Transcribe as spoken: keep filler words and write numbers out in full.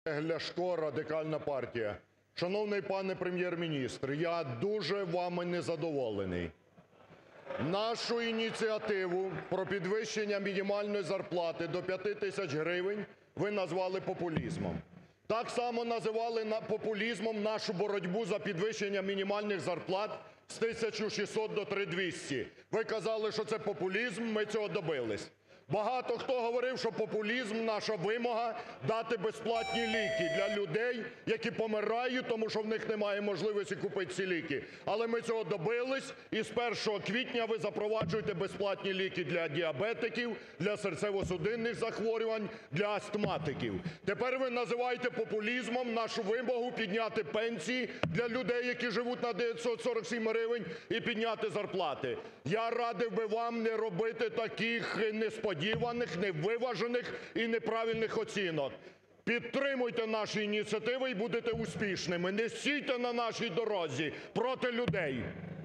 Олег Ляшко, Радикальна партія. Шановний пане Прем'єр-міністр, я дуже вами незадоволений. Нашу ініціативу про підвищення мінімальної зарплати до п'яти тисяч гривень ви назвали популізмом. Так само називали популізмом нашу боротьбу за підвищення мінімальних зарплат з тисячі шістсот до три тисячі двісті. Ви казали, що це популізм, ми цього добились. Багато хто говорив, що популізм – наша вимога дати безплатні ліки для людей, які помирають, тому що в них немає можливості купити ці ліки. Але ми цього добились, і з першого квітня ви запроваджуєте безплатні ліки для діабетиків, для серцево-судинних захворювань, для астматиків. Тепер ви називаєте популізмом нашу вимогу підняти пенсії для людей, які живуть на дев'ятсот сорок сім гривень, і підняти зарплати. Я радив би вам не робити таких несподіваних, невиважених і неправильних оцінок. Підтримуйте наші ініціативи і будете успішними. Не стійте на нашій дорозі проти людей.